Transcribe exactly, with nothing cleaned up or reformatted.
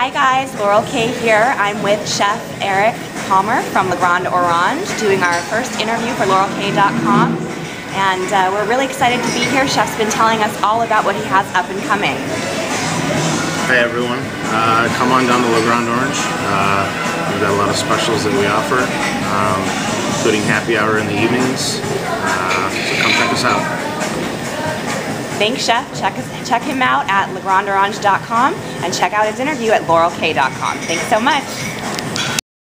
Hi guys, Laurel K here. I'm with Chef Erik Palmer from the Grande Orange doing our first interview for Laurel K dot com, and uh, we're really excited to be here. Chef's been telling us all about what he has up and coming. Hey everyone, uh, come on down to the Grande Orange. Uh, we've got a lot of specials that we offer, um, including happy hour in the evenings, uh, so come check us out. Thanks, Chef. Check, check him out at le grande orange dot com and check out his interview at Laurel K dot com. Thanks so much.